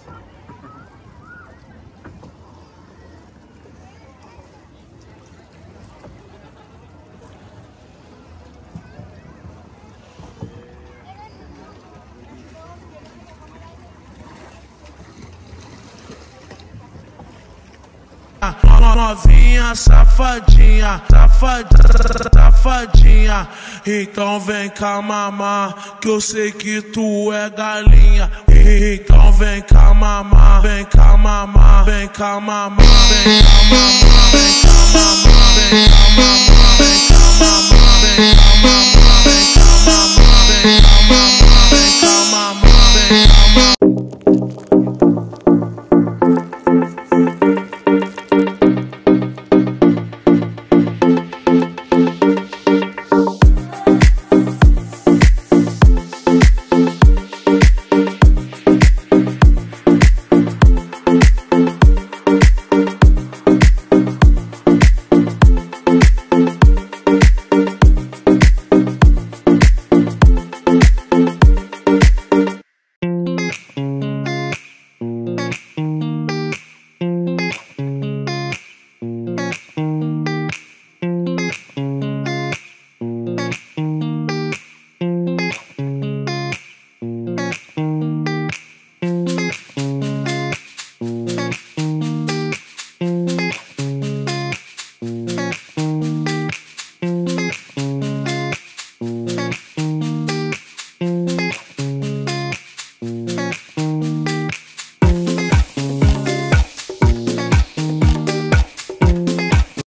Novinha, safadinha, safadinha. Então vem cá mamar, que eu sei que tu é galinha. Então vem cá mamar, vem cá mamar, vem cá mamar, vem cá mamar, vem cá mamar, vem cá mamar, vem cá mamar, vem cá mamar, vem cá mamar, vem cá mamar, vem cá mamar, vem cá mamar.